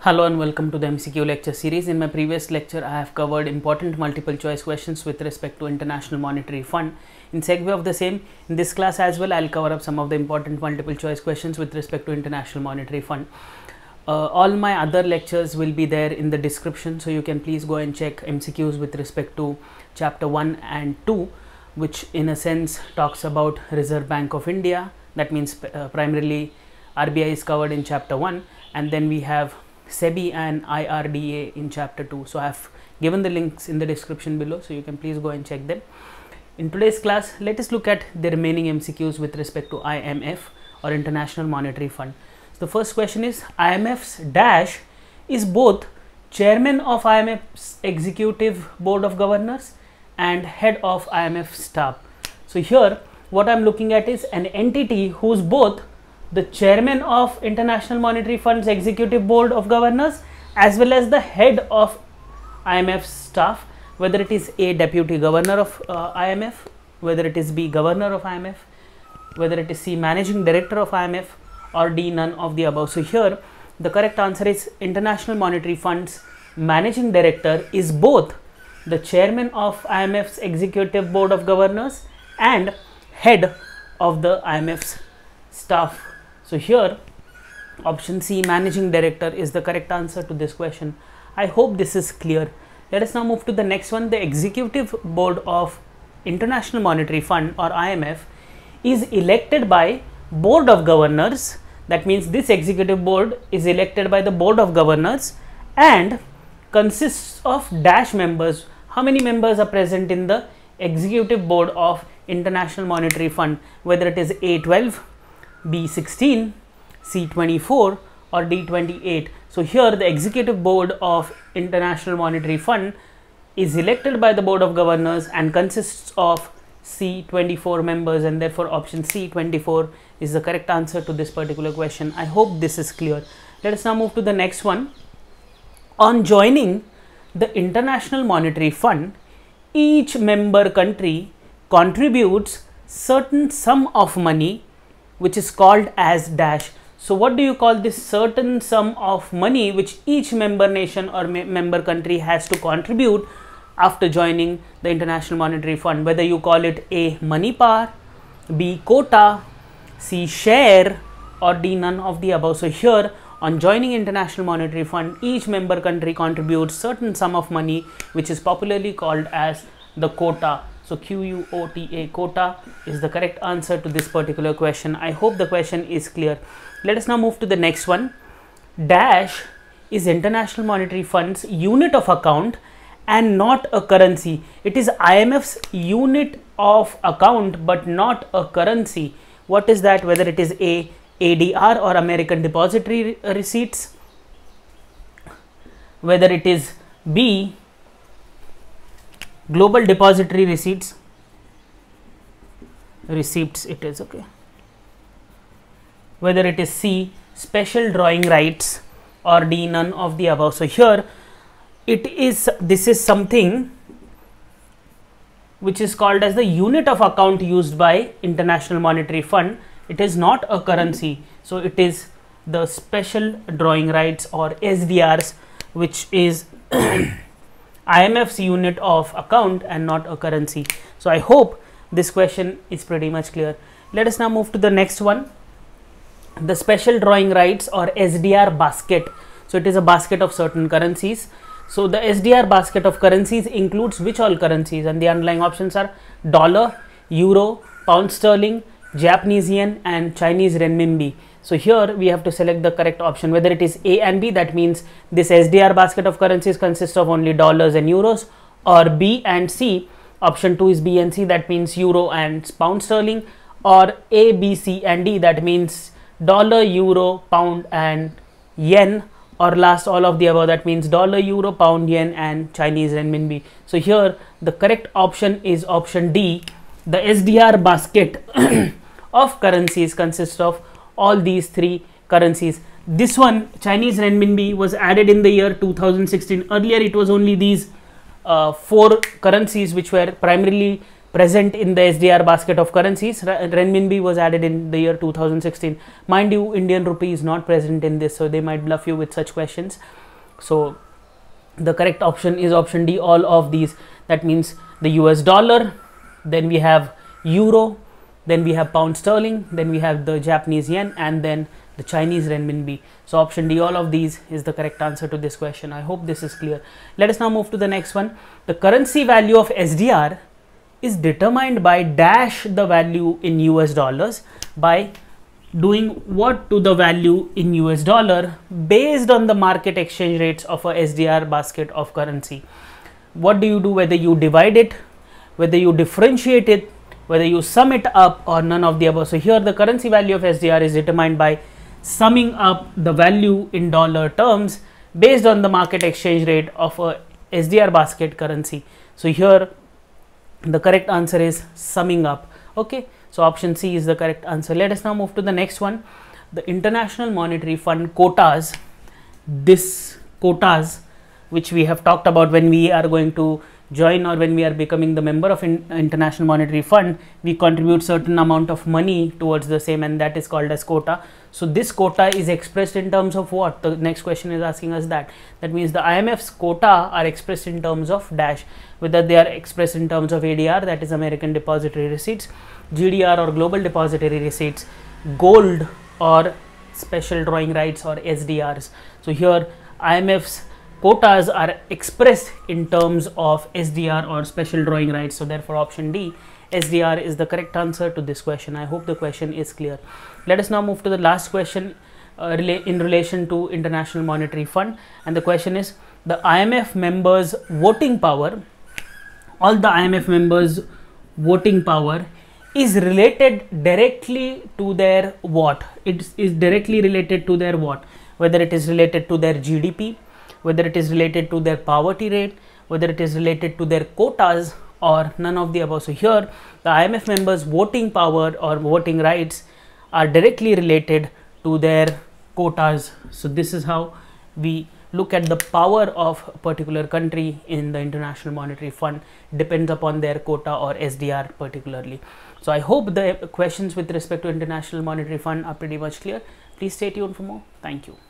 Hello and welcome to the MCQ lecture series. In my previous lecture, I have covered important multiple choice questions with respect to International Monetary Fund. In segue of the same, in this class as well, I'll cover up some of the important multiple choice questions with respect to International Monetary Fund. All my other lectures will be there in the description, so you can please go and check MCQs with respect to chapter 1 and 2, which in a sense talks about Reserve Bank of India. That means primarily RBI is covered in chapter 1, and then we have SEBI and IRDA in chapter 2. So I have given the links in the description below, so you can please go and check them. In today's class, let us look at the remaining MCQs with respect to IMF or International Monetary Fund. So the first question is, IMF's dash is both chairman of IMF's executive board of governors and head of IMF staff. So here what I am looking at is an entity who's both the chairman of International Monetary Fund's executive board of governors as well as the head of IMF staff, whether it is A, deputy governor of IMF, whether it is B, governor of IMF, whether it is C, managing director of IMF, or D, none of the above. So here the correct answer is International Monetary Fund's managing director is both the chairman of IMF's executive board of governors and head of the IMF's staff. So here option C, managing director, is the correct answer to this question. I hope this is clear. Let us now move to the next one. The executive board of International Monetary Fund or IMF is elected by board of governors. That means this executive board is elected by the board of governors and consists of dash members. How many members are present in the executive board of International Monetary Fund, whether it is A12, B16, C24 or D28. So here the executive board of International Monetary Fund is elected by the board of governors and consists of C24 members, and therefore option C24 is the correct answer to this particular question. I hope this is clear. Let us now move to the next one. On joining the International Monetary Fund, each member country contributes certain sum of money which is called as dash. So what do you call this certain sum of money which each member nation or member country has to contribute after joining the International Monetary Fund? Whether you call it A, money power, B, quota, C, share, or D, none of the above. So here on joining International Monetary Fund, each member country contributes certain sum of money which is popularly called as the quota. So Q-U-O-T-A, quota, is the correct answer to this particular question. I hope the question is clear. Let us now move to the next one. Dash is International Monetary Fund's unit of account and not a currency. It is IMF's unit of account but not a currency. What is that? Whether it is A, ADR or American Depository Receipts, whether it is B, Global Depository Receipts it is, okay, whether it is C, special drawing rights, or D, none of the above. So here this is something which is called as the unit of account used by International Monetary Fund. It is not a currency, so it is the special drawing rights or SDRs, which is IMF's unit of account and not a currency. So I hope this question is pretty much clear. Let us now move to the next one. The special drawing rights or SDR basket. So it is a basket of certain currencies. So the SDR basket of currencies includes which all currencies, and the underlying options are dollar, euro, pound sterling, Japanese yen and Chinese renminbi. So here we have to select the correct option, whether it is A and B, that means this SDR basket of currencies consists of only dollars and euros, or B and C, option 2 is B and C, that means euro and pound sterling, or A, B, C and D, that means dollar, euro, pound and yen, or last all of the above, that means dollar, euro, pound, yen and Chinese renminbi. So here the correct option is option D. The SDR basket of currencies consists of all these three currencies. This one, Chinese renminbi, was added in the year 2016. Earlier it was only these 4 currencies which were primarily present in the SDR basket of currencies. Renminbi was added in the year 2016. Mind you, Indian rupee is not present in this, so they might bluff you with such questions. So the correct option is option D, all of these. That means the US dollar, then we have euro, then we have pound sterling, then we have the Japanese yen, and then the Chinese renminbi. So option D, all of these is the correct answer to this question. I hope this is clear. Let us now move to the next one. The currency value of SDR is determined by dash the value in US dollars by doing what to the value in US dollar based on the market exchange rates of a SDR basket of currency. What do you do? Whether you divide it, whether you differentiate it, whether you sum it up, or none of the above. So here the currency value of SDR is determined by summing up the value in dollar terms based on the market exchange rate of a SDR basket currency. So here the correct answer is summing up. Okay, so option C is the correct answer. Let us now move to the next one. The International Monetary Fund quotas, this quotas which we have talked about when we are going to join or when we are becoming the member of International Monetary Fund, we contribute certain amount of money towards the same, and that is called as quota. So this quota is expressed in terms of what? The next question is asking us that. That means the IMF's quota are expressed in terms of dash, whether they are expressed in terms of ADR, that is American Depository Receipts, GDR or Global Depository Receipts, gold or special drawing rights or SDRs. So here IMF's quotas are expressed in terms of SDR or special drawing rights. So therefore option D, SDR, is the correct answer to this question. I hope the question is clear. Let us now move to the last question in relation to International Monetary Fund, and the question is the IMF members voting power. All the IMF members voting power is related directly to their what? It is directly related to their what? Whether it is related to their GDP, whether it is related to their poverty rate, whether it is related to their quotas, or none of the above. So here the IMF members voting power or voting rights are directly related to their quotas. So this is how we look at the power of a particular country in the International Monetary Fund, depends upon their quota or SDR particularly. So I hope the questions with respect to International Monetary Fund are pretty much clear. Please stay tuned for more. Thank you.